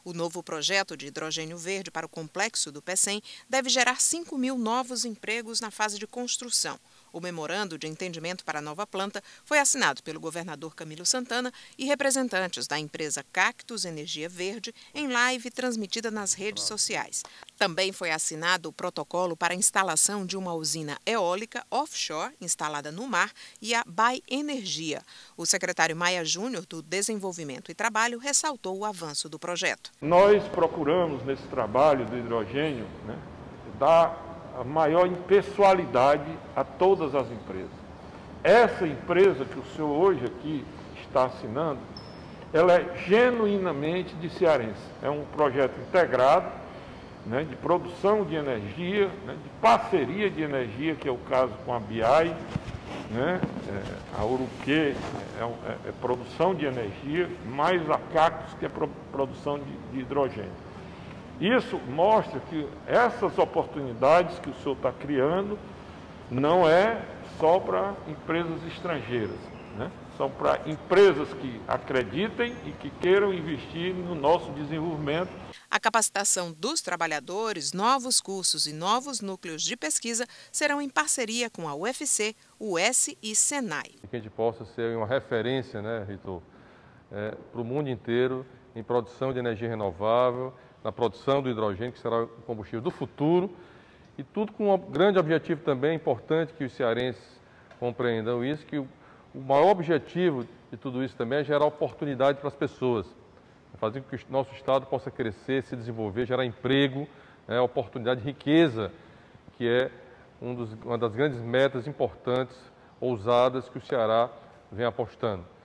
O novo projeto de hidrogênio verde para o complexo do Pecém deve gerar 5.000 novos empregos na fase de construção. O memorando de entendimento para a nova planta foi assinado pelo governador Camilo Santana e representantes da empresa Cactus Energia Verde em live transmitida nas redes sociais. Também foi assinado o protocolo para a instalação de uma usina eólica offshore instalada no mar e a By Energia. O secretário Maia Júnior, do Desenvolvimento e Trabalho, ressaltou o avanço do projeto. Nós procuramos, nesse trabalho do hidrogênio, dar a maior impessoalidade a todas as empresas. Essa empresa que o senhor hoje aqui está assinando, ela é genuinamente de cearense. É um projeto integrado, de produção de energia, de parceria de energia, que é o caso com a BI, a Uruquê é produção de energia, mais a Cactus, que é produção de hidrogênio. Isso mostra que essas oportunidades que o senhor está criando não é só para empresas estrangeiras, são para empresas que acreditem e que queiram investir no nosso desenvolvimento. A capacitação dos trabalhadores, novos cursos e novos núcleos de pesquisa serão em parceria com a UFC, US e Senai. Que a gente possa ser uma referência, Ritor, para o mundo inteiro em produção de energia renovável, na produção do hidrogênio, que será o combustível do futuro, e tudo com um grande objetivo também, importante que os cearenses compreendam isso, que o maior objetivo de tudo isso também é gerar oportunidade para as pessoas, fazer com que o nosso Estado possa crescer, se desenvolver, gerar emprego, oportunidade de riqueza, que é uma das grandes metas importantes, ousadas, que o Ceará vem apostando.